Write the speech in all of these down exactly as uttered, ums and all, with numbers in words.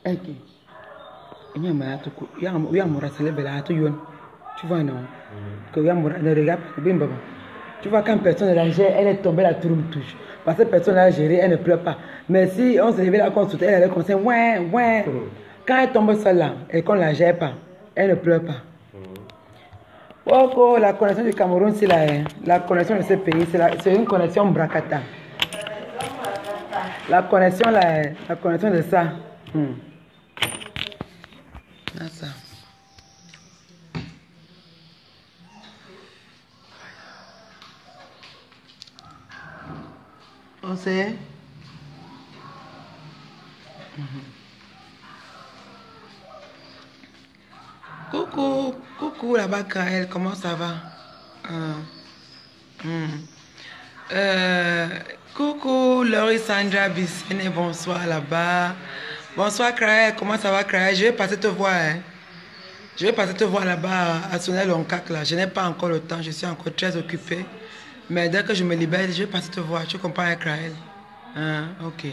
Ok. Il y a un il y a un il y a un tu vois, non? Que il y a un ne regarde pas, bim bam. Tu vois, quand personne ne la gère, elle est tombée, la tour me touche. Parce que personne ne l'a gérée, elle ne pleure pas. Mais si on se réveille là, qu'on elle, elle est comme ça, ouais, ouais. Quand elle tombe seule là, et qu'on ne la gère pas, elle ne pleure pas. Oh, oh, la connexion du Cameroun, c'est la, la connexion de ce pays, c'est une connexion bracata. La connexion, la, la connexion de ça. Hmm. Ah, ça. On sait. Mm-hmm. Coucou, coucou là-bas, Kael, comment ça va? Euh, mm. euh, coucou, Laurie Sandra Bissene, bonsoir là-bas. Bonsoir, Kael, comment ça va, Kael? Je vais passer te voir. Hein? Je vais passer te voir là-bas à Sonel-Loncac. Là. Je n'ai pas encore le temps, je suis encore très occupée. Mais dès que je me libère, je vais passer te voir. Tu comprends, Kael? Hein? Ok.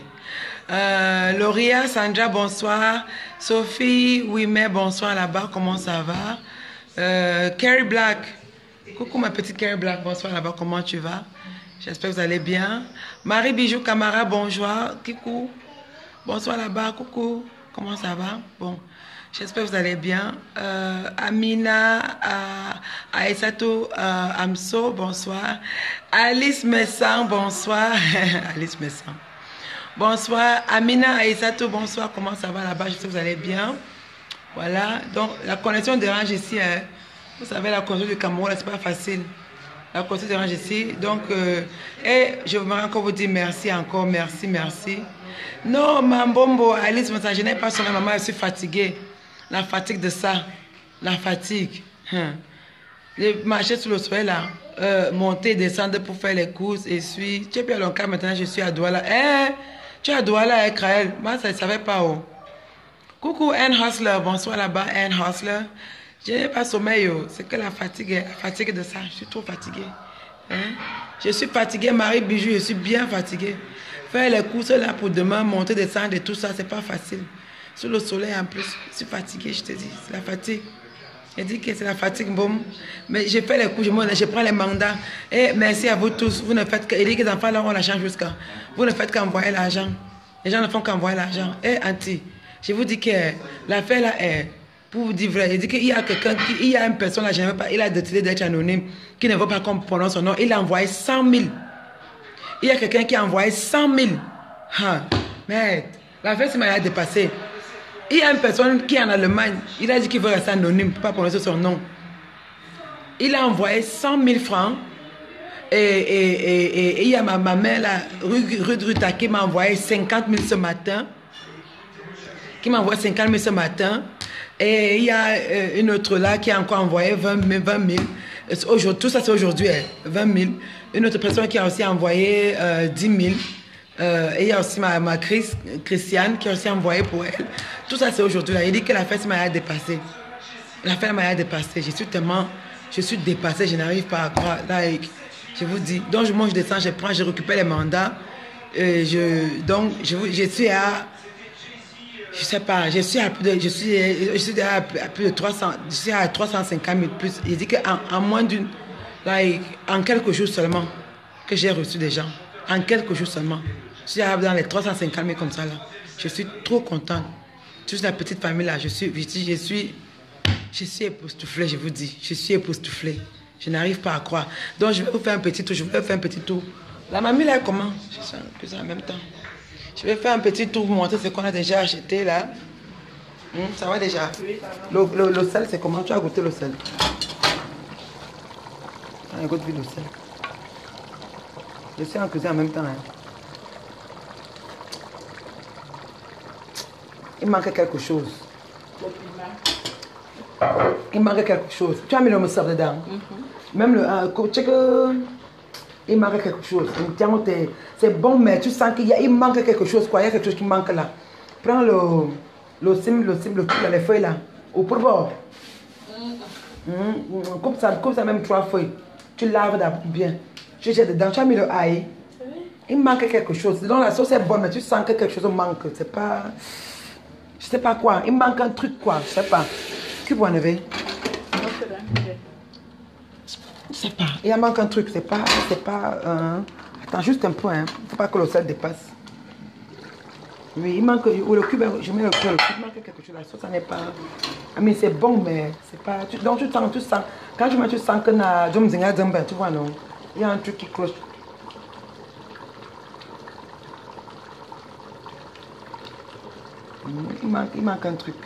Euh, Lauria, Sandra, bonsoir. Sophie, oui, mais bonsoir là-bas, comment ça va? Euh, Carrie Black, coucou ma petite Carrie Black, bonsoir là-bas, comment tu vas? J'espère que vous allez bien. Marie Bijou Camara, bonjour. Kikou, bonsoir là-bas, coucou, comment ça va? Bon, j'espère que vous allez bien. Euh, Amina, euh, Aïssatou, euh, Amso, bonsoir. Alice Messan, bonsoir. Alice Messan. Bonsoir, Amina Aïssatou, bonsoir, comment ça va là-bas? J'espère que vous allez bien. Voilà, donc la connexion dérange ici. Hein. Vous savez, la connexion du Cameroun, c'est pas facile. La connexion dérange ici. Donc, euh, et je voudrais encore vous dire merci, encore, merci, merci. Non, Mambombo, Alice, je n'ai pas sonné, maman, je suis fatiguée. La fatigue de ça, la fatigue. Hein. J'ai marché sur le soleil là, euh, monter, descendre pour faire les courses, et suis. Tu es plus à Loncac, maintenant je suis à Douala. Eh, tu es à Douala, eh, Kraël. Moi, ça ne savait pas où. Coucou, Anne Hustler. Bonsoir là-bas, Anne Hustler. Je n'ai pas sommeil, c'est que la fatigue, la fatigue de ça. Je suis trop fatiguée. Hein? Je suis fatiguée, Marie Bijou, je suis bien fatiguée. Faire les courses là pour demain, monter, descendre et tout ça, c'est pas facile. Sur le soleil en plus, je suis fatiguée, je te dis, c'est la fatigue. Je dis que c'est la fatigue, bon. Mais je fais les coups, je, je prends les mandats. Et merci à vous tous. Vous ne faites que. Il dit que les enfants là, on la change jusqu'à. Vous ne faites qu'envoyer l'argent. Les gens ne font qu'envoyer l'argent. Et Anti, je vous dis que l'affaire là est. Pour vous dire vrai, il dit qu'il y a quelqu'un, il y a une personne là, je ne veux pas, il a décidé d'être anonyme, qui ne veut pas qu'on prononce son nom. Il a envoyé cent mille. Il y a quelqu'un qui a envoyé cent mille. Hein. Mais l'affaire, c'est m'a dépassé. Il y a une personne qui est en Allemagne, il a dit qu'il veut rester anonyme, pour ne pas prononcer son nom. Il a envoyé cent mille francs. Et, et, et, et, et il y a ma, ma mère là, rue, rue de Ruta, qui m'a envoyé cinquante mille ce matin. Qui m'a envoyé cinquante mille ce matin. Et il y a euh, une autre là qui a encore envoyé vingt mille. Tout ça c'est aujourd'hui, hein, vingt mille. Une autre personne qui a aussi envoyé euh, dix mille. Euh, et il y a aussi ma, ma Chris, Christiane qui a aussi envoyé pour elle. Tout ça c'est aujourd'hui là. Il dit que la fête m'a dépassé. La fête m'a dépassé. Je suis tellement, je suis dépassée, je n'arrive pas à croire. Like, je vous dis. Donc moi je descends, je prends, je récupère les mandats. Et je, donc je, je suis à, je sais pas, je suis à plus de, je suis, je suis à plus de trois cents, je suis à trois cent cinquante mille plus. Il dit qu'en en moins d'une, like, en quelques jours seulement, que j'ai reçu des gens. En quelques jours seulement. Je suis dans les trois cent cinquante mille comme ça là. Je suis trop contente. Toute la petite famille là, je suis, je suis, je suis, je suis époustouflée, je vous dis. Je suis époustouflée. Je n'arrive pas à croire. Donc je vais vous faire un petit tour, je vais faire un petit tour. La mamie là, comment? Je sens que c'est en même temps. Je vais faire un petit tour pour montrer ce qu'on a déjà acheté là. Hum, ça va déjà. Le, le, le sel, c'est comment? Tu as goûté le sel? On a goûté le sel. Je suis en cuisine en même temps. Hein. Il manque quelque chose. Il manque quelque chose. Tu as mis le moussard dedans. Mm-hmm. Même le... Euh, check, euh, il manque quelque chose. C'est bon, mais tu sens qu'il il manque quelque chose. Quoi. Il y a quelque chose qui manque là. Prends le... Le sim, le sim, le truc là, les feuilles là. Au pourboire. Mm. Mm, coupe ça, coupe ça même trois feuilles. Tu laves bien. Tu jettes dedans. Tu as mis le ail. Il manque quelque chose. Donc la sauce est bonne, mais tu sens que quelque chose manque. C'est pas... Je sais pas quoi. Il me manque un truc quoi. Je sais pas. Que vous enlevez? Je sais pas. Il manque un truc. C'est pas. C'est pas. Euh... Attends, juste un peu. Hein. Faut pas que le sel dépasse. Oui, il manque. Ou le cube. Je mets le cube. Le cube. Il manque quelque chose. La sauce, ça n'est pas. Ah, mais c'est bon, mais c'est pas. Tu... Donc tu sens, tu sens. Quand je mets, tu sens que na. Tu vois, non? Il y a un truc qui cloche. Il manque, il manque un truc.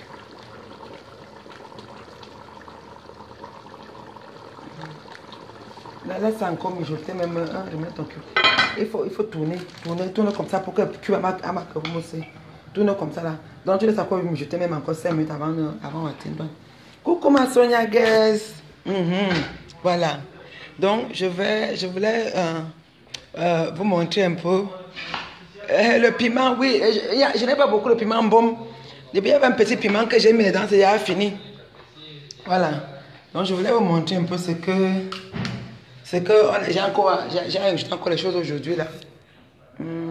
Là, laisse encore mijoter même un, remettre ton cube. Il faut, il faut tourner, tourner, tourner comme ça pour que le cube a marqué aussi. Tourne comme ça là. Donc tu laisses encore mijoter même encore cinq minutes avant, avant atteindre. Coucou ma Sonia guys. Mm-hmm. Voilà. Donc je vais, je voulais euh, euh, vous montrer un peu. Euh, le piment, oui, je, je n'ai pas beaucoup de piment bon. Il y avait un petit piment que j'ai mis dedans, c'est déjà fini. Voilà. Donc je voulais vous montrer un peu ce que... C'est que j'ai encore, j'ai ajouté encore les choses aujourd'hui là. Hum.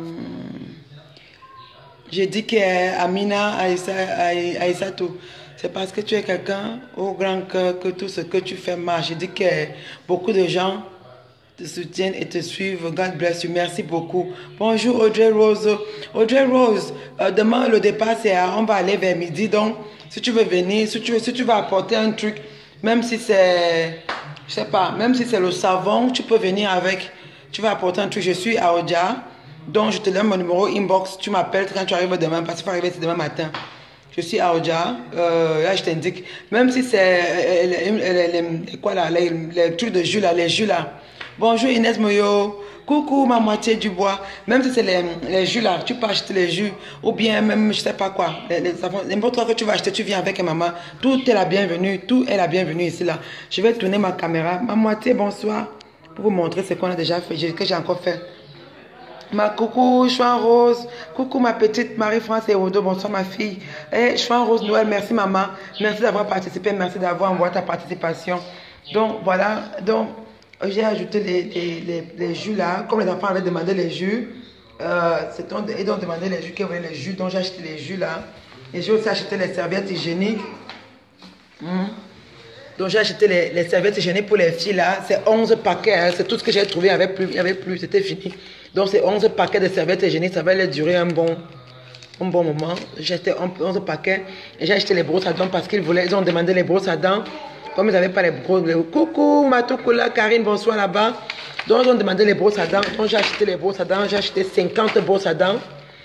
J'ai dit que Amina Aïssatou, c'est parce que tu es quelqu'un au grand cœur que tout ce que tu fais marche. J'ai dit que beaucoup de gens te soutiennent et te suivent. God bless you. Merci beaucoup. Bonjour Audrey Rose. Audrey Rose, euh, demain le départ c'est on va aller vers midi. Donc si tu veux venir, si tu, si tu vas apporter un truc, même si c'est, je sais pas, même si c'est le savon, tu peux venir avec. Tu vas apporter un truc. Je suis à Odia. Donc je te donne mon numéro inbox. Tu m'appelles quand tu arrives demain parce qu'il faut arriver demain matin. Je suis à Odia, euh, là je t'indique, même si c'est les, les, les, quoi là, les, les trucs de jus là, les jus là. Bonjour Inès Moyo, coucou ma moitié du bois, même si c'est les, les jus là, tu peux acheter les jus, ou bien même je sais pas quoi, n'importe quoi que tu vas acheter, tu viens avec maman, tout est la bienvenue, tout est la bienvenue ici là. Je vais tourner ma caméra, ma moitié bonsoir, pour vous montrer ce qu'on a déjà fait, que j'ai encore fait. Ma coucou, Chouin Rose, coucou ma petite Marie-France et Odo, bonsoir ma fille. Eh, Chouin Rose Noël, merci maman, merci d'avoir participé, merci d'avoir envoyé ta participation. Donc voilà, donc j'ai ajouté les, les, les, les jus là, comme les enfants avaient demandé les jus, euh, ils ont demandé les jus, qu'ils voulaient les jus, donc j'ai acheté les jus là. Et j'ai aussi acheté les serviettes hygiéniques. Hum. Donc j'ai acheté les, les serviettes hygiéniques pour les filles là, c'est onze paquets, hein. C'est tout ce que j'ai trouvé, il n'y avait plus, il y avait plus, c'était fini. Donc c'est onze paquets de serviettes hygiéniques, ça va leur durer un bon, un bon moment. J'ai acheté onze paquets et j'ai acheté les brosses à dents parce qu'ils voulaient, ils ont demandé les brosses à dents. Comme ils n'avaient pas les brosses, les... coucou Matoukoula, Karine, bonsoir là-bas. Donc ils ont demandé les brosses à dents, donc j'ai acheté les brosses à dents, j'ai acheté cinquante brosses à dents.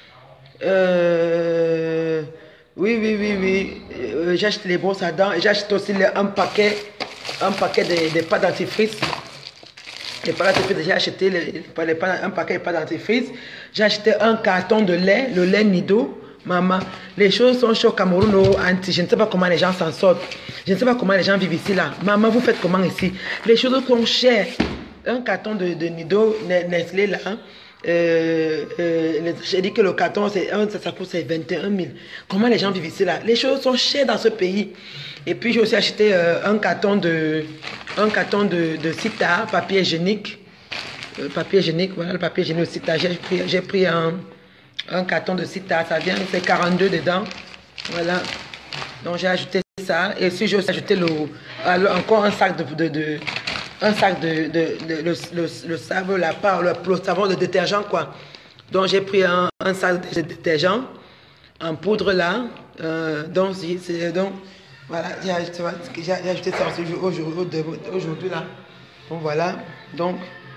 Euh... Oui, oui, oui, oui. Euh, j'ai acheté les brosses à dents et j'ai acheté aussi les, un paquet, un paquet de, de pâtes dentifrice. Les pâtes dentifrice, j'ai acheté les, les, les, un paquet de pâtes dentifrice. J'ai acheté un carton de lait, le lait Nido. Maman, les choses sont chaudes au Cameroun, au anti. Je ne sais pas comment les gens s'en sortent. Je ne sais pas comment les gens vivent ici là. Maman, vous faites comment ici? Les choses sont chères. Un carton de, de Nido, Nestlé là. Euh, euh, j'ai dit que le carton, c'est ça coûte vingt et un mille. Comment les gens vivent ici là? Les choses sont chères dans ce pays. Et puis j'ai aussi acheté euh, un carton de un carton de, de Sita, papier hygiénique. Euh, papier hygiénique, voilà le papier hygiénique de Sita. J'ai pris, j'ai pris un, un carton de Sita, ça vient, c'est quarante-deux dedans. Voilà. Donc j'ai ajouté ça. Et puis j'ai aussi ajouté le, alors, encore un sac de, de, de un sac de, de, de le, le, le savon, la part, le, le savon de détergent quoi. Donc j'ai pris un, un sac de détergent en poudre là. Euh, donc c'est donc voilà, j'ai ajouté, ajouté ça aujourd'hui, aujourd'hui là. Donc voilà, donc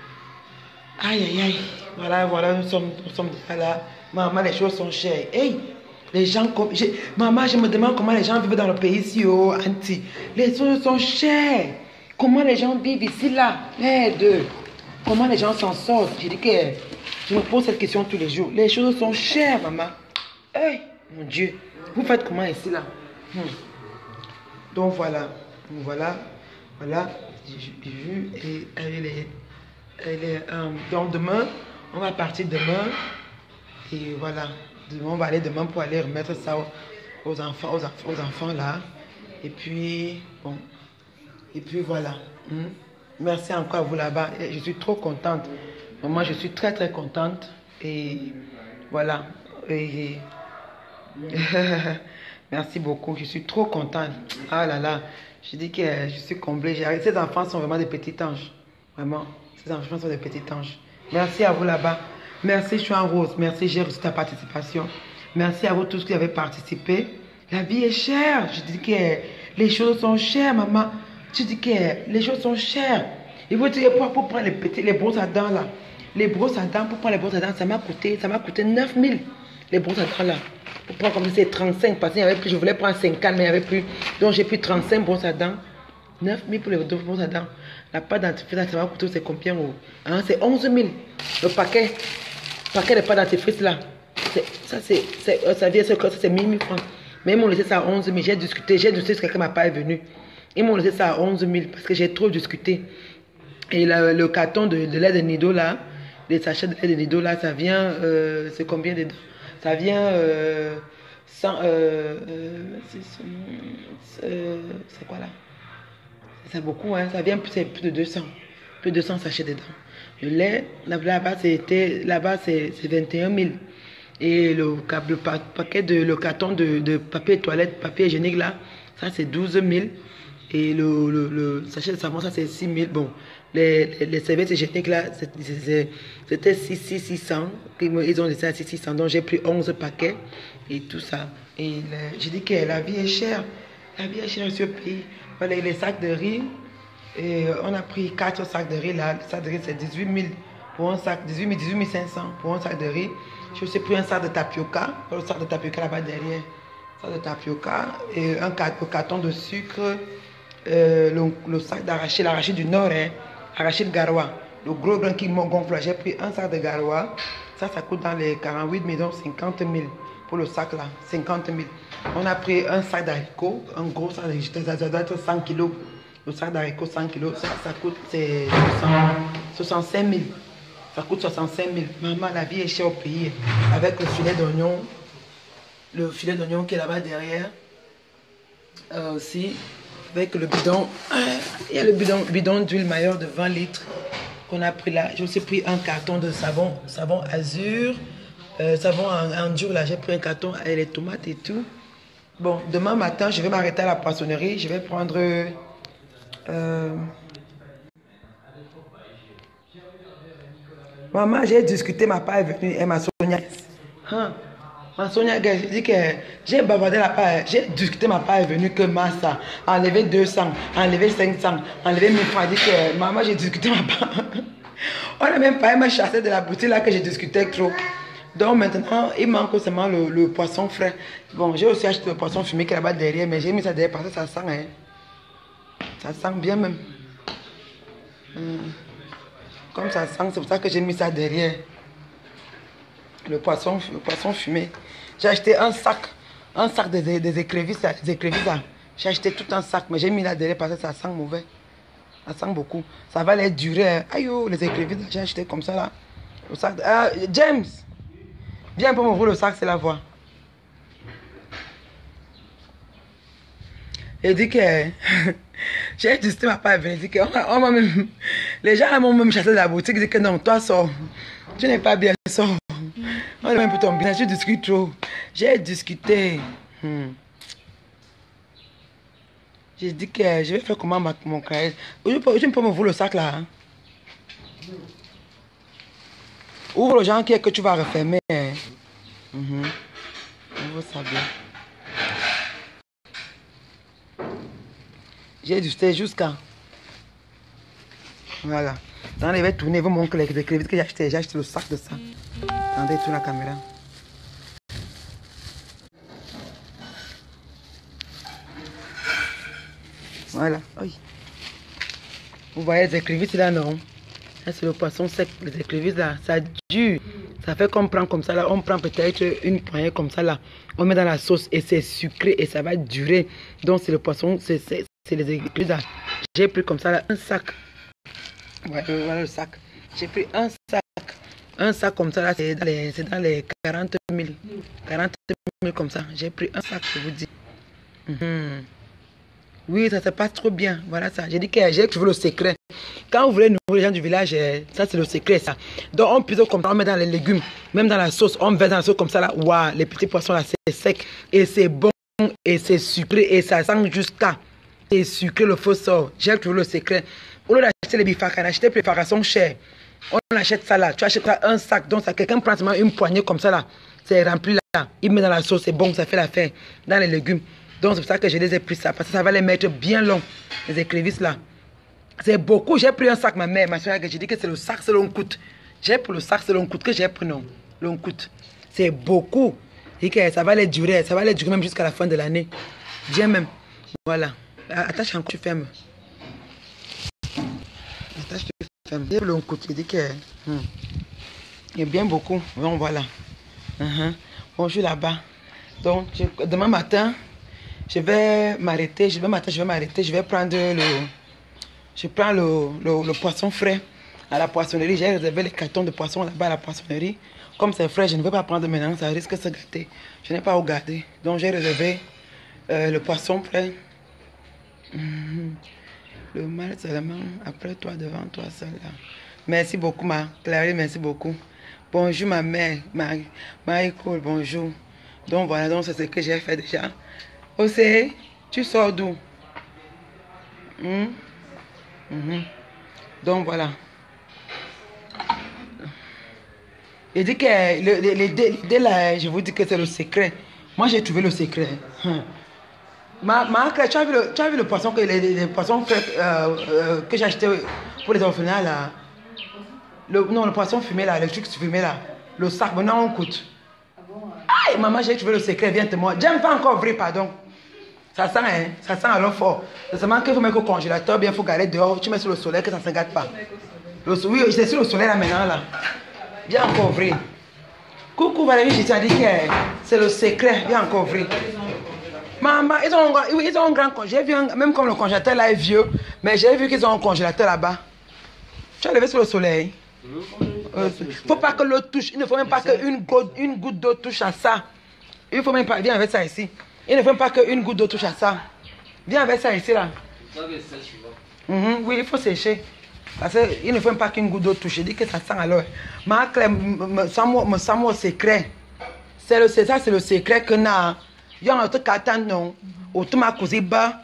aïe aïe aïe, voilà voilà nous sommes nous sommes là. Maman, les choses sont chères. Hey, les gens comme maman, je me demande comment les gens vivent dans le pays ici au anti. Les choses sont chères. Comment les gens vivent ici, là? Aide. Comment les gens s'en sortent? Je dis que je me pose cette question tous les jours. Les choses sont chères, maman. Hey, mon Dieu. Vous faites comment ici, là? hmm. Donc, voilà. Voilà. Voilà. J'ai vu. Et elle est... Elle est euh, donc, demain, on va partir demain. Et voilà. Demain, on va aller demain pour aller remettre ça aux, aux enfants, aux, aux enfants, là. Et puis, bon... Et puis voilà. Hmm. Merci encore à vous là-bas. Je suis trop contente. Moi, je suis très, très contente. Et voilà. Et Merci beaucoup. Je suis trop contente. Ah là là. Je dis que je suis comblée. Ces enfants sont vraiment des petits anges. Vraiment. Ces enfants sont des petits anges. Merci à vous là-bas. Merci Chouan Rose. Merci, j'ai reçu ta participation. Merci à vous tous qui avez participé. La vie est chère. Je dis que les choses sont chères, maman. Je dis que les choses sont chères. Il faut dire pour, pour prendre les petits, les brosses à dents là. Les brosses à dents, pour prendre les brosses à dents, ça m'a coûté, ça m'a coûté neuf mille. Les brosses à dents là. Pour prendre comme c'est trente-cinq, parce qu'il y avait plus, je voulais prendre cinquante, mais il n'y avait plus. Donc j'ai pris trente-cinq brosses à dents. neuf mille pour les deux brosses à dents. La pâte dentifrice, ça m'a coûté, c'est combien? Hein, c'est onze mille. Le paquet. Le paquet de pâte dentifrice là. Ça, c'est, ça vient, ça c'est mille francs. Mais ils m'ont laissé ça à onze mille. J'ai discuté, j'ai discuté, quelqu'un m'a pas venu. Ils m'ont laissé ça à onze mille parce que j'ai trop discuté. Et la, le carton de, de lait de Nido là, les sachets de lait de Nido là, ça vient, euh, c'est combien dedans? Ça vient, euh, cent, euh, euh, c'est quoi là? C'est beaucoup, hein? Ça vient plus, plus de deux cents. Plus de deux cents sachets dedans. Le lait, là-bas, c'était, là-bas, c'est vingt et un mille. Et le, le paquet de, le carton de, de papier toilette, papier hygiénique là, ça c'est douze mille. Et le, le, le sachet de savon, ça c'est six mille. Bon, les, les, les serviettes hygiéniques là, c'était six cents. Ils ont laissé à six cents. Donc j'ai pris onze paquets et tout ça. Et j'ai dit que la vie est chère. La vie est chère sur le pays. Voilà, les sacs de riz. Et on a pris quatre sacs de riz là. Le sac de riz c'est dix-huit mille pour un sac, dix-huit mille, dix-huit mille cinq cents pour un sac de riz. J'ai aussi pris un sac de tapioca. Le sac de tapioca là-bas derrière. Un sac de tapioca et un carton de sucre. Euh, le, le sac d'arachide, l'arachide du Nord, hein, arachide garois, le gros grain qui me gonfle. J'ai pris un sac de garois, ça, ça coûte dans les quarante-huit millions, cinquante mille pour le sac là, cinquante mille. On a pris un sac d'haricots, un gros sac d'haricots, ça doit être cent kilos. Le sac d'haricots, cent kilos, ça, ça coûte soixante-cinq mille. Ça coûte soixante-cinq mille. Maman, la vie est chère au pays, avec le filet d'oignon, le filet d'oignon qui est là-bas derrière, euh, aussi. Avec le bidon, il y a le bidon, bidon d'huile Maillard de vingt litres qu'on a pris là. J'ai aussi pris un carton de savon, savon azur, euh, savon en, en dur là. J'ai pris un carton avec les tomates et tout. Bon, demain matin, je vais m'arrêter à la poissonnerie. Je vais prendre. Euh, Maman, j'ai discuté, ma part est venue, elle m'a soigné. Hein? Ma Sonia, j'ai dit que j'ai bavardé la part, j'ai discuté, ma part est venue que Massa a enlevé deux cents, a enlevé cinq cents, a enlevé mille francs. Elle dit que maman, j'ai discuté ma part. On n'a même pas, elle m'a chassé de la boutique là que j'ai discuté trop. Donc maintenant, il manque seulement le, le poisson frais. Bon, j'ai aussi acheté le poisson fumé qui est là-bas derrière, mais j'ai mis ça derrière parce que ça sent, hein. Ça sent bien même. Hum. Comme ça sent, c'est pour ça que j'ai mis ça derrière. Le poisson, le poisson fumé. J'ai acheté un sac, un sac des de, de écrevisses, des écrevisses. J'ai acheté tout un sac, mais j'ai mis là derrière parce que ça sent mauvais. Ça sent beaucoup. Ça va les durer. Aïe, oh, les écrevisses, j'ai acheté comme ça là. Le sac. Ah, James, viens pour m'ouvrir le sac, c'est la voix. Il dit que j'ai dit ma part venue, dit que on m'a même, les gens m'ont même chassé de la boutique, dit que non, toi sors, tu n'es pas bien, sors. On est même plus tombé, je discute trop. J'ai discuté. Hmm. J'ai dit que je vais faire comment ma, mon cahier. Je peux, je peux m'ouvrir le sac là. Hein? Ouvre le genre qui est que tu vas refermer. Hein? Mm-hmm. Ouvre ça bien. J'ai discuté jusqu'à. Voilà. Dans les vêtements tourner, vous montrer les écrevisses que j'ai acheté. J'ai acheté le sac de ça. Attendez, tourne la caméra. Voilà. Oui. Vous voyez les écrevisses là, non? Ça, c'est le poisson sec. Les écrevisses là, ça dure. Ça fait qu'on prend comme ça là. On prend peut-être une poignée comme ça là. On met dans la sauce et c'est sucré et ça va durer. Donc, c'est le poisson, c'est les écrevisses là. J'ai pris comme ça là un sac. Ouais, voilà le sac. J'ai pris un sac. Un sac comme ça là, c'est dans les, dans les quarante mille. quarante mille comme ça. J'ai pris un sac, je vous dis. Mm-hmm. Oui, ça se passe trop bien. Voilà ça. J'ai dit que j'ai trouvé le secret. Quand vous voulez nourrir les gens du village, ça c'est le secret ça. Donc on pise comme ça, on met dans les légumes, même dans la sauce, on met dans la sauce comme ça là. Waouh, les petits poissons là, c'est sec et c'est bon. et c'est sucré et ça sent jusqu'à. C'est sucré, le faux sort. J'ai trouvé le secret. Au lieu d'acheter les bifaka, d'acheter les bifaka sont chers. On achète ça là. Tu achètes un sac. Donc, ça, quelqu'un prend seulement une poignée comme ça là. C'est rempli là. Il met dans la sauce. C'est bon. Ça fait l'affaire. Dans les légumes. Donc, c'est pour ça que je les ai pris ça. Parce que ça va les mettre bien longs. Les écrevisses là. C'est beaucoup. J'ai pris un sac, ma mère. Ma soeur, j'ai dit que c'est le sac, c'est long coûte. J'ai pris le sac, c'est long coûte que j'ai pris non. Long coûte. C'est beaucoup. Et que ça va les durer. Ça va les durer même jusqu'à la fin de l'année. Bien même. Voilà. Attache encore, tu fermes. Attache, tu fermes. Et le coup, tu dis que. Hmm. Il y a bien beaucoup. Bon, voilà. Uh -huh. Bon, je suis là-bas. Donc, je, demain matin, je vais m'arrêter. Demain matin, je vais m'arrêter. Je vais prendre le. Je prends le, le, le poisson frais à la poissonnerie. J'ai réservé les cartons de poisson là-bas à la poissonnerie. Comme c'est frais, je ne vais pas prendre maintenant. Ça risque de se gâter. Je n'ai pas où garder. Donc, j'ai réservé euh, le poisson frais. Le mal seulement après toi, devant toi seul là. Merci beaucoup ma Clary, merci beaucoup. Bonjour ma mère, Marie, Marie-Cole, bonjour. Donc voilà, donc c'est ce que j'ai fait déjà. Osé, tu sors d'où? Mmh. Mmh. Donc voilà. Il dit que l'idée là, je vous dis que c'est le secret. Moi j'ai trouvé le secret. Hum. Ma, ma, tu, as vu le, tu as vu le poisson que, les, les poissons frais, euh, euh, que j'ai acheté pour les orphelins là? Le, non, le poisson fumé là, le truc fumé là. Le sac, maintenant on coûte. Aïe, maman, j'ai trouvé le secret, viens te moi. J'aime pas encore vrai, pardon. Ça sent, hein, ça sent alors fort. C'est seulement qu'il faut mettre au congélateur, bien il faut garder dehors, tu mets sur le soleil que ça ne se gâte pas. Le, oui, c'est sur le soleil là maintenant là. Viens encore vrai. Coucou Valérie, je t'ai dit que c'est le secret, viens encore vrai. Maman, ils ont, ils ont un grand congélateur. J'ai vu, un, même comme le congélateur là est vieux, mais j'ai vu qu'ils ont un congélateur là-bas. Tu as levé sur le soleil. Il ne faut pas que l'eau touche. Il ne faut même pas qu'une goutte, une goutte d'eau touche à ça. Il ne faut même pas. Viens avec ça ici. Il ne faut même pas qu'une goutte d'eau touche à ça. Viens avec ça ici là. Mm-hmm, oui, il faut sécher. Parce qu'il ne faut même pas qu'une goutte d'eau touche. Je dis que ça sent alors. Ma clé, me sent mon secret. C'est ça, c'est le secret que n'a. Il y a un truc à attendre, non. Autant ma cousine bas,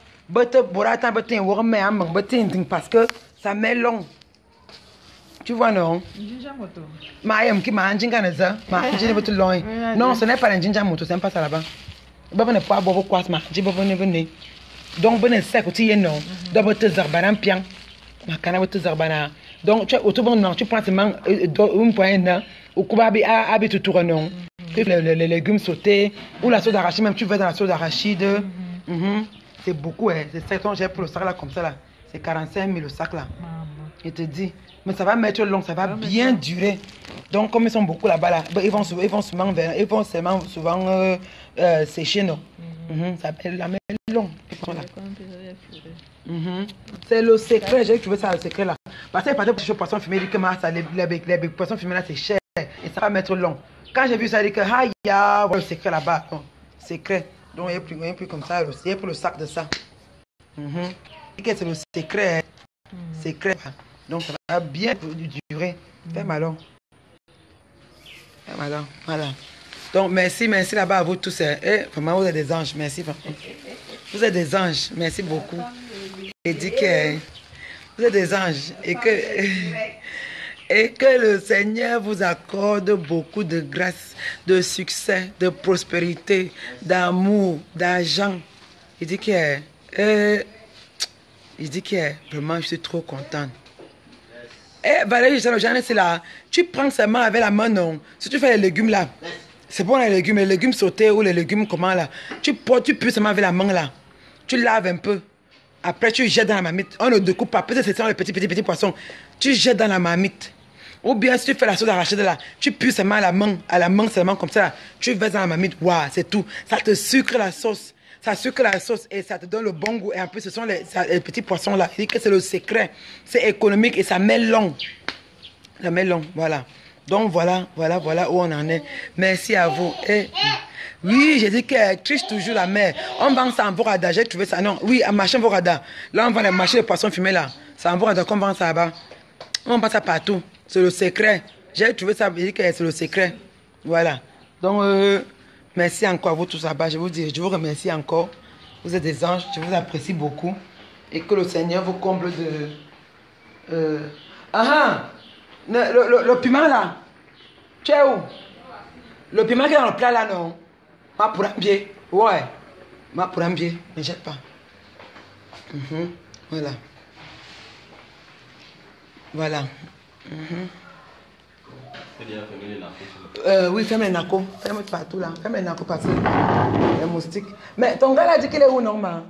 parce que ça met long. Tu vois, non? Non, ce n'est pas un ginger moto, c'est pas ça là-bas. Donc, bonne sec, tu non. Donc, tu zarbanan pian. Ma canne, tu zarbana. Donc, tu tu prends seulement un point, au kubabi à habiter tout non. Les légumes sautés ou la sauce d'arachide, même tu veux dans la sauce d'arachide. Mm -hmm. C'est beaucoup, hein. C'est ça que j'ai pour le sac là, comme ça là. C'est quarante-cinq mille le sac là. Je te dis. Mais ça va mettre long, ça va bien durer. Donc, comme ils sont beaucoup là-bas là, ils vont souvent, ils vont souvent, ils vont souvent, souvent euh, euh, sécher, non. Mm -hmm. Ça va la mettre long. Mm -hmm. C'est le secret, j'ai trouvé ça le secret là. Parce que par exemple, les poissons fumés, que les, les, les, les poissons fumés là, c'est cher. Et ça va mettre long. Quand j'ai vu ça, j'ai dit que ah, il y a le secret là-bas. Secret. Donc, il y a plus, il y a plus comme ça. Il y a plus le sac de ça. Mm-hmm. C'est le secret. Mm. Secret. Donc, ça va bien durer. Mm. Fais malin. Fais malin. Voilà. Donc, merci, merci là-bas à vous tous. Eh, vraiment, vous êtes des anges. Merci. Vous êtes des anges. Merci beaucoup. Et dit que vous êtes des anges. Et que. Et que le Seigneur vous accorde beaucoup de grâce, de succès, de prospérité, d'amour, d'argent. Il dit que, euh, il dit que vraiment je suis trop contente. Eh Valérie, c'est là. Tu prends seulement avec la main, non. Si tu fais les légumes là, c'est bon les légumes, les légumes sautés ou les légumes comment là. Tu portes, tu peux seulement avec la main là. Tu laves un peu. Après tu jettes dans la marmite. On ne découpe pas. Peut-être c'est ça les petits petits petits poissons. Tu jettes dans la marmite. Ou bien si tu fais la sauce d'arachide là, tu pues seulement à la main, à la main seulement comme ça, tu verses dans la marmite, waouh, c'est tout. Ça te sucre la sauce, ça sucre la sauce et ça te donne le bon goût. Et en plus, ce sont les, ça, les petits poissons là. Il dit que c'est le secret, c'est économique et ça met long. Ça met long, voilà. Donc voilà, voilà, voilà où on en est. Merci à vous. Et, oui, j'ai dit que triche toujours la mer. On vend ça en Vorada, j'ai trouvé ça. Non, oui, à marché Vorada. Là, on vend les marchés de poissons fumés là. C'est en Vorada qu'on vend ça là-bas. On vend ça partout. C'est le secret. J'ai trouvé ça, c'est le secret. Voilà. Donc, euh, Merci encore à vous tous là-bas. Je vous dis, je vous remercie encore. Vous êtes des anges, je vous apprécie beaucoup. Et que le Seigneur vous comble de... Euh... Ah ah! Le, le, le, le piment là. Tu es où? Le piment qui est dans le plat là, non? Ma pour un pied. Ouais. Ma pour un pied. Ne jette pas. Mm-hmm. Voilà. Voilà. Mm-hmm. Euh, oui, ferme les narcos. Ferme partout là. Ferme les narcos partout. Les moustiques. Mais ton gars là dit qu'il est où, normal?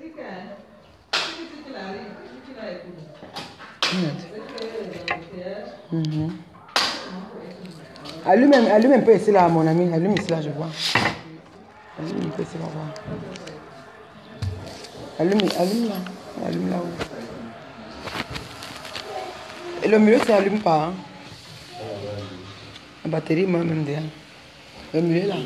Mm-hmm. Allume, allume un peu ici là, mon ami. Allume ici là, je vois. Allume un peu ici là, on va. Allume, allume là. Allume là où. Et le milieu, ça allume pas. Hein? La batterie, moi même derrière. Le milieu là.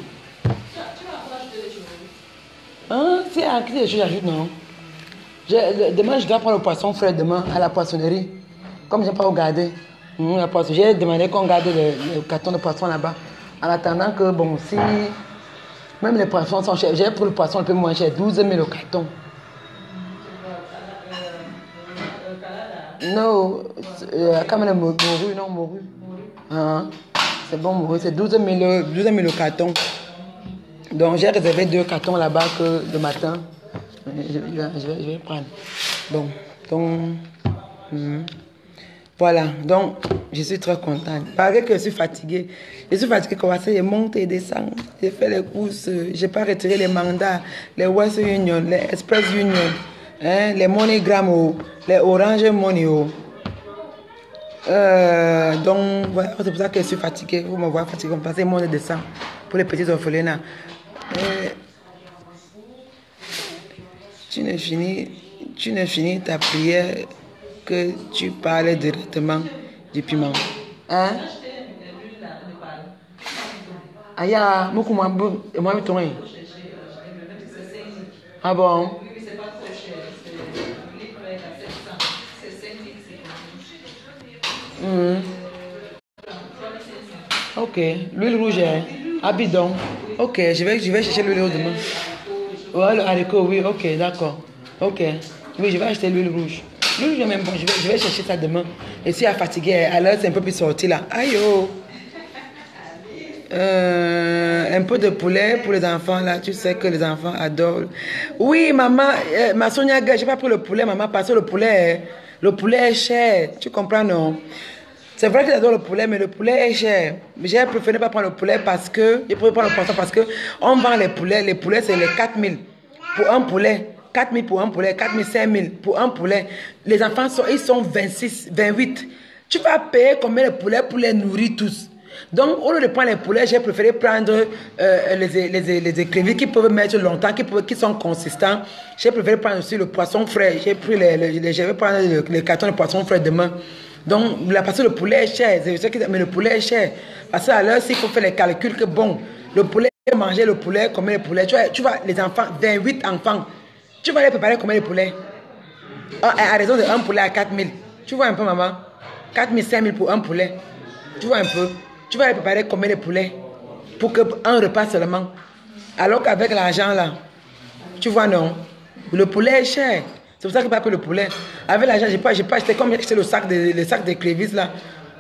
Hein? C'est à qui les choses j'ajoute, non? Je, demain, je dois prendre le poisson frais demain à la poissonnerie. Comme je n'ai pas regardé. Mmh, j'ai demandé qu'on garde le, le carton de poisson là-bas. En attendant que, bon, si. Même les poissons sont chers. J'ai pris le poisson un peu moins cher. douze mille le carton. Non, euh, quand même, morue, non, morue. Hein? C'est bon, morue. C'est douze mille le carton. Donc, j'ai réservé deux cartons là-bas que le matin. Je, je, je, vais, je vais prendre. Bon, donc. Hmm. Voilà, donc je suis très contente. Malgré que je suis fatiguée. Je suis fatiguée comme ça, je monte et descends. J'ai fait les courses, je n'ai pas retiré les mandats, les West Union, les Express Union, hein, les MoneyGram, les Orange Money. Euh, donc voilà, c'est pour ça que je suis fatiguée. Vous me voyez fatiguée comme ça, c'est monte et descend pour les petits orphelins. Et tu ne finis, tu ne finis ta prière que tu parles directement du piment. Hein? Aya, moi, moi, moi, moi, ah bon? Mmh. Ok, l'huile rouge, à bidon. Ok, je vais, je vais chercher l'huile rouge demain. Ouais, le haricot, oui, ok, d'accord. Ok, oui, je vais acheter l'huile rouge. L'huile rouge, même bon, je vais, je vais chercher ça demain. Et si elle est fatiguée, alors c'est un peu plus sorti là. Aïe oh! Euh, un peu de poulet pour les enfants là, tu sais que les enfants adorent. Oui, maman, euh, ma Sonia, j'ai pas pris le poulet, maman, parce que le poulet, le poulet est cher. Tu comprends, non? C'est vrai que j'adore le poulet, mais le poulet est cher. J'ai préféré pas prendre le poulet parce que, j'ai préféré prendre le poisson parce que on vend les poulets. Les poulets, c'est les quatre mille pour un poulet. quatre mille pour un poulet, quatre mille, cinq mille pour un poulet. Les enfants, sont, ils sont vingt-six, vingt-huit. Tu vas payer combien de poulets pour les nourrir tous? Donc, au lieu de prendre les poulets, j'ai préféré prendre euh, les, les, les, les écrivains qui peuvent mettre longtemps, qui, peuvent, qui sont consistants. J'ai préféré prendre aussi le poisson frais. J'ai pris les, les, les, je vais prendre le, le carton de poisson frais demain. Donc, la, parce que le poulet est cher, mais le poulet est cher. Parce que alors, s'il faut faire les calculs que bon, le poulet, manger le poulet, combien de poulets? Tu vois, tu vois, les enfants, vingt-huit enfants, tu vas les préparer combien de poulets? À, à raison d'un poulet à quatre mille. Tu vois un peu, maman? quatre mille, cinq mille pour un poulet. Tu vois un peu? Tu vas les préparer combien de poulets? Pour qu'un repas seulement. Alors qu'avec l'argent là, tu vois, non? Le poulet est cher. C'est pour ça que je n'ai pas pris le poulet. Avec l'argent, je n'ai pas, pas acheté comme j'ai acheté le sac de, le sac de crévisses là.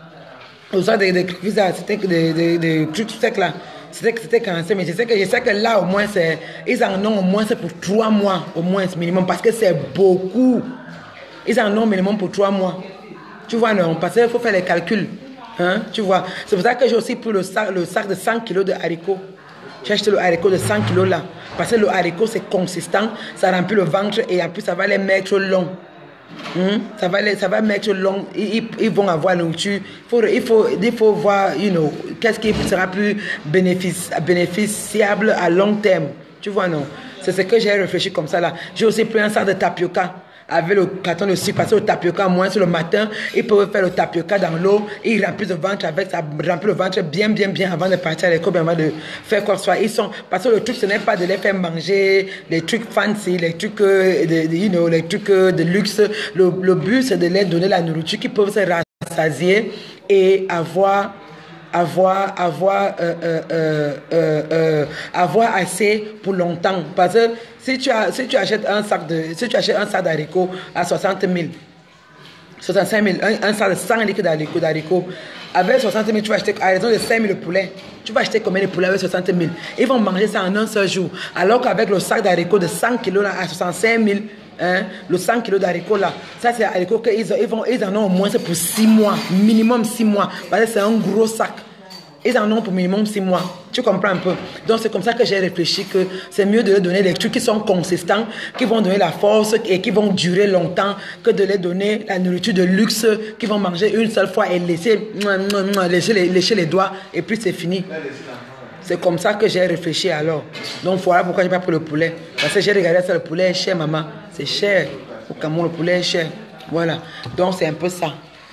Le sac de, de crévisses là, c'était des de, de, de trucs secs là. C'était cancé, mais je sais, que, je sais que là au moins, ils en ont au moins pour trois mois, au moins minimum, parce que c'est beaucoup. Ils en ont minimum pour trois mois. Tu vois, non? Parce qu'il faut faire les calculs. Hein, tu vois, c'est pour ça que j'ai aussi pris le sac, le sac de cent kilos de haricots. J'ai acheté le haricot de cent kilos là. Parce que le haricot c'est consistant, ça remplit le ventre et en plus ça va les mettre long. Hum, ça, va les, ça va mettre long, ils, ils vont avoir la nourriture. Il faut, il faut, il faut voir, you know, qu'est-ce qui sera plus bénéfice, bénéficiable à long terme. Tu vois, non? C'est ce que j'ai réfléchi comme ça là. J'ai aussi pris un sac de tapioca. Avec le carton de sucre, parce que le tapioca, moins sur le matin, ils peuvent faire le tapioca dans l'eau, ils remplissent le ventre avec, ça remplit le ventre bien, bien, bien avant de partir à l'école, avant de faire quoi que ce soit. Ils sont, parce que le truc, ce n'est pas de les faire manger des trucs fancy, les trucs, de, de, you know, les trucs de luxe. Le, le but, c'est de leur donner la nourriture qu'ils peuvent se rassasier et avoir avoir, avoir, euh, euh, euh, euh, euh, avoir assez pour longtemps. Parce que si tu, as, si tu achètes un sac de, si tu achètes un sac d'haricots à soixante mille, soixante-cinq mille, un, un sac de cent litres d'haricots, d'haricots, avec soixante mille, tu vas acheter, à raison de cinq mille poulets, tu vas acheter combien de poulets avec soixante mille? Ils vont manger ça en un seul jour. Alors qu'avec le sac d'haricots de cent kilos là, à soixante-cinq mille, hein, le cent kilos d'haricots là, ça c'est haricots qu'ils ils vont, ils en ont au moins pour six mois, minimum six mois, parce que c'est un gros sac. Ils en ont pour minimum six mois. Tu comprends un peu? Donc c'est comme ça que j'ai réfléchi que c'est mieux de leur donner des trucs qui sont consistants, qui vont donner la force et qui vont durer longtemps, que de leur donner la nourriture de luxe, qui vont manger une seule fois et laisser, lécher, les, lécher les doigts et puis c'est fini. C'est comme ça que j'ai réfléchi alors. Donc voilà pourquoi je n'ai pas pris le poulet. Parce que j'ai regardé ça, le poulet est cher, maman. C'est cher. Au Cameroun, le poulet est cher. Voilà. Donc c'est un peu ça.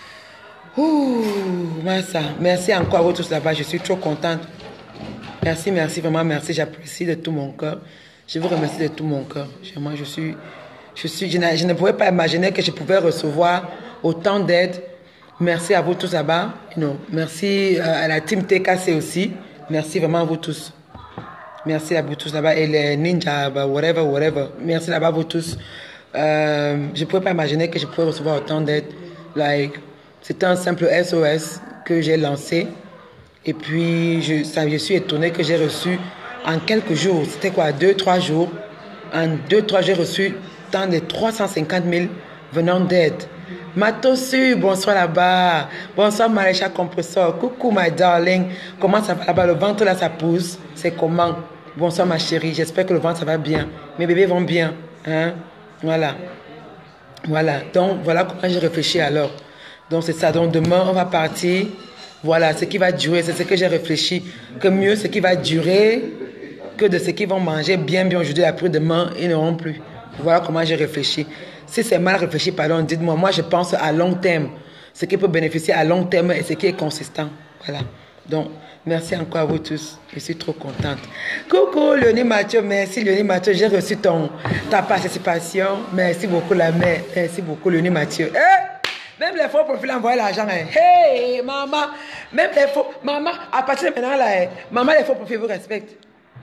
Ouh, ça. Merci encore à vous tous là-bas. Je suis trop contente. Merci, merci, vraiment merci. J'apprécie de tout mon cœur. Je vous remercie de tout mon cœur. Moi, je suis, je suis, je, je ne pouvais pas imaginer que je pouvais recevoir autant d'aide. Merci à vous tous là-bas. Non, merci à la team T K C aussi. Merci vraiment à vous tous. Merci à vous tous là-bas et les ninjas, whatever, whatever. Merci là-bas à vous tous. Euh, je ne pouvais pas imaginer que je pouvais recevoir autant d'aide. Like, c'était un simple S O S que j'ai lancé. Et puis, je, ça, je suis étonnée que j'ai reçu en quelques jours. C'était quoi, deux, trois jours. En deux, trois jours, j'ai reçu tant de trois cent cinquante mille venant d'aide. Matosu, bonsoir là-bas. Bonsoir Maréchal Compressor. Coucou my darling. Comment ça va là-bas? Le ventre là, ça pousse. C'est comment? Bonsoir ma chérie. J'espère que le ventre ça va bien. Mes bébés vont bien. Hein? Voilà. Voilà. Donc, voilà comment j'ai réfléchi alors. Donc, c'est ça. Donc, demain, on va partir. Voilà, ce qui va durer, c'est ce que j'ai réfléchi. Que mieux ce qui va durer que de ce qu'ils vont manger bien, bien aujourd'hui, après-demain, ils n'auront plus. Voilà comment j'ai réfléchi. Si c'est mal réfléchi, pardon, dites-moi. Moi, je pense à long terme. Ce qui peut bénéficier à long terme et ce qui est consistant. Voilà. Donc, merci encore à vous tous. Je suis trop contente. Coucou, Léonie Mathieu. Merci, Léonie Mathieu. J'ai reçu ton, ta participation. Merci beaucoup, la mère. Merci beaucoup, Léonie Mathieu. Eh! Même les faux profils envoient l'argent. Hein. Hey, maman. Même les faux... Maman, à partir de maintenant, là, hein, maman, les faux profils vous respectent.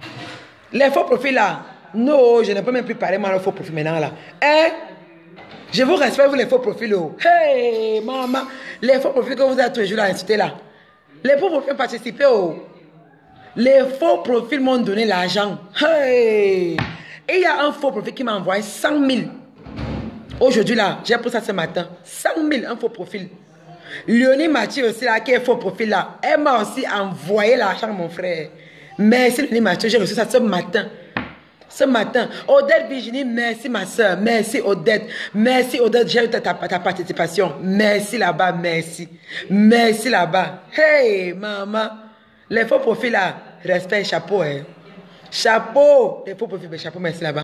Les faux profils, là. Non, je ne peux même plus parler, moi, les faux profils maintenant, là. Hein? Je vous respecte, vous, les faux profils. Oh. Hey, maman. Les faux profils que vous avez toujours là, insultés, là. Les faux profils ont participé. Oh. Les faux profils m'ont donné l'argent. Hey. Et il y a un faux profil qui m'a envoyé cent mille. Aujourd'hui, là, j'ai pris ça ce matin. cent mille, un faux profil. Léonie Mathieu aussi, là, qui est faux profil, là. Elle m'a aussi envoyé l'argent, mon frère. Merci, Léonie Mathieu. J'ai reçu ça ce matin. Ce matin. Odette Virginie, merci, ma soeur. Merci, Odette. Merci, Odette. J'ai eu ta, ta, ta participation. Merci là-bas, merci. Merci là-bas. Hey, maman. Les faux profils, là, respect, chapeau, hein. Chapeau. Les faux profils, chapeau, merci là-bas.